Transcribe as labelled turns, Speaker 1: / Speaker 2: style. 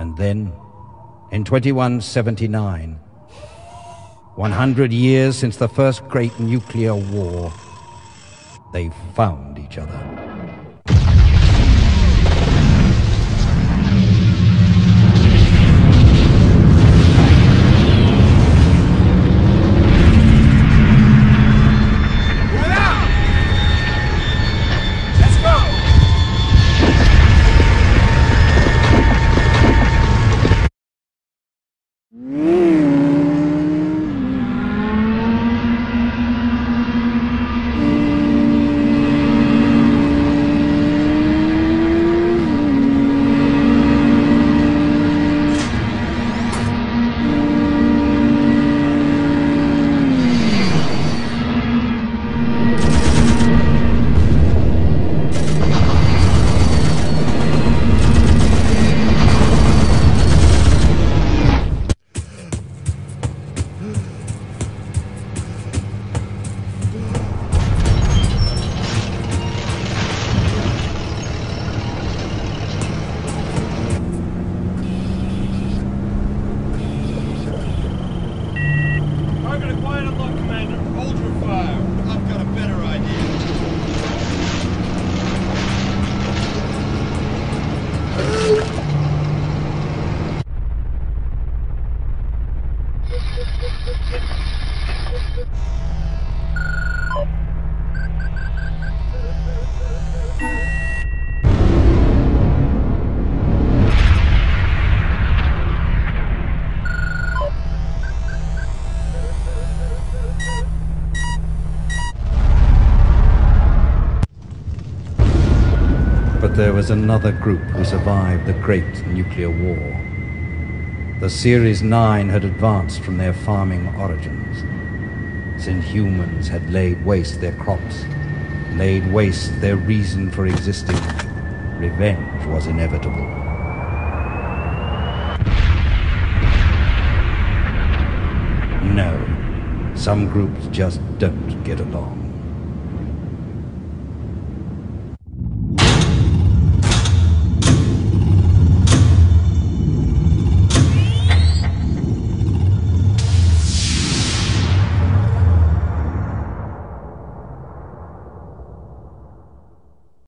Speaker 1: And then, in 2179, 100 years since the first great nuclear war, they found each other. But there was another group who survived the Great Nuclear War. The Series 9 had advanced from their farming origins. Since humans had laid waste their crops, laid waste their reason for existing, revenge was inevitable. No, some groups just don't get along.